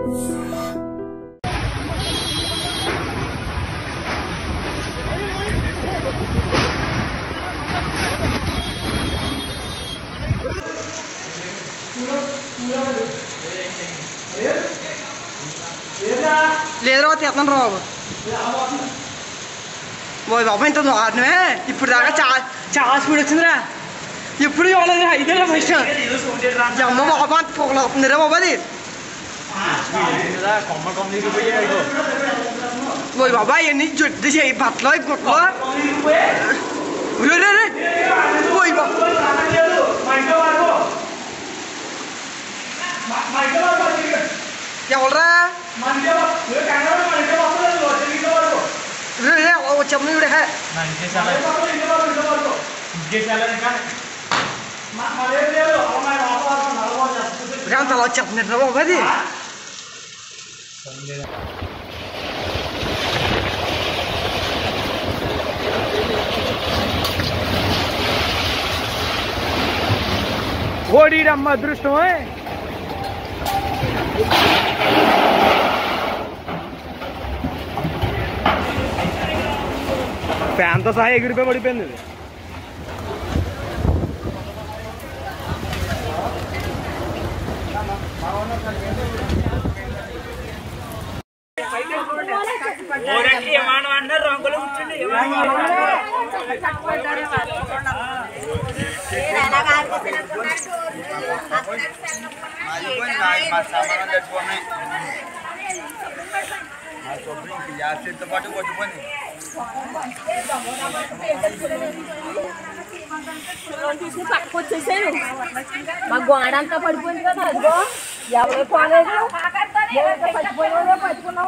లేదురా తీస్తాను రాబు ఓయ్ బాబా ఇంత దారుణమే ఇప్పుడు దాకా చాలా స్పీడ్ వచ్చిందిరా ఎప్పుడు చూడలేదు ఇదేరా ఫస్ట్ అమ్మ బాబా అంత పొగలు అవుతుందిరా బాబా అది ఓయ్ బాబా ఇవన్నీ జుట్టు చేయి బట్టలు గుట్టలు ఓయ్ బాబా ఎవరా వచ్చాము ఇవిడే అంతలా వచ్చేస్తున్నారు బాబు అది ఓడిరమ్మ అదృష్టమే ఫ్యాన్తో సహా ఎగిరిపోయి పడిపోయింది తీసుకుని పక్కకు వచ్చేసాను మా గోడ అంతా పడిపోయింది కదా అదిగో ఎవరో పోలేదు పడిపోయిన పట్టుకున్నాము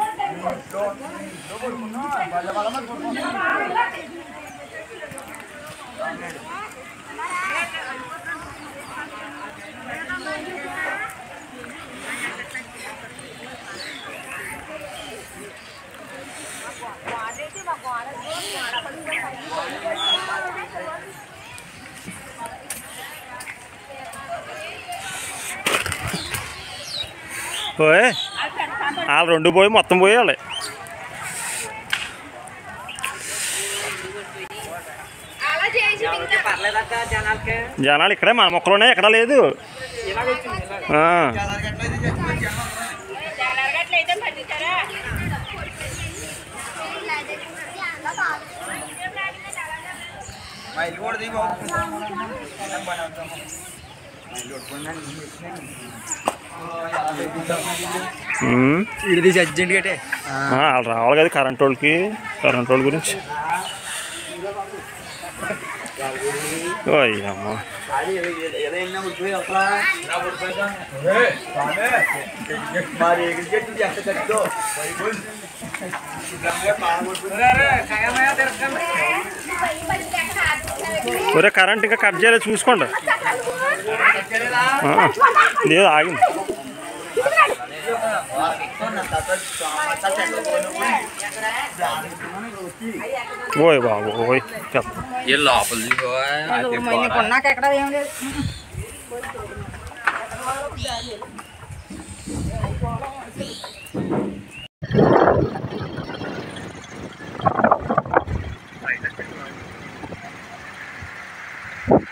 పోయే వాళ్ళు రెండు పోయి మొత్తం పోయాలి జనాలు ఇక్కడే మన మొక్కలోనే ఎక్కడ లేదు ఇది అర్జెంట్ గట్టే వాళ్ళు రావాలి కదా కరెంట్ వాళ్ళ గురించి అమ్మా ఒరే కరెంట్ ఇంకా కట్ చేయలేదు చూసుకోండి లేదు ఆగింది ఓయ్ బాబు ఓయ్ ఎక్కడ ఏం లేదు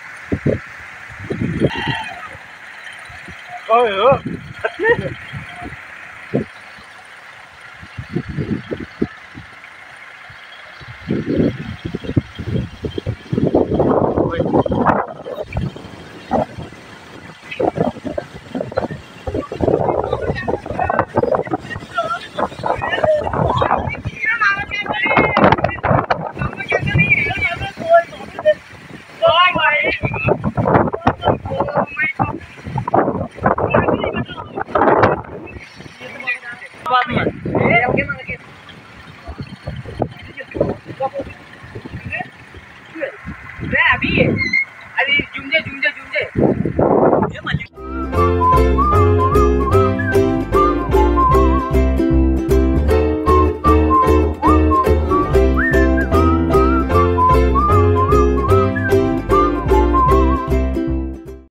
Oh,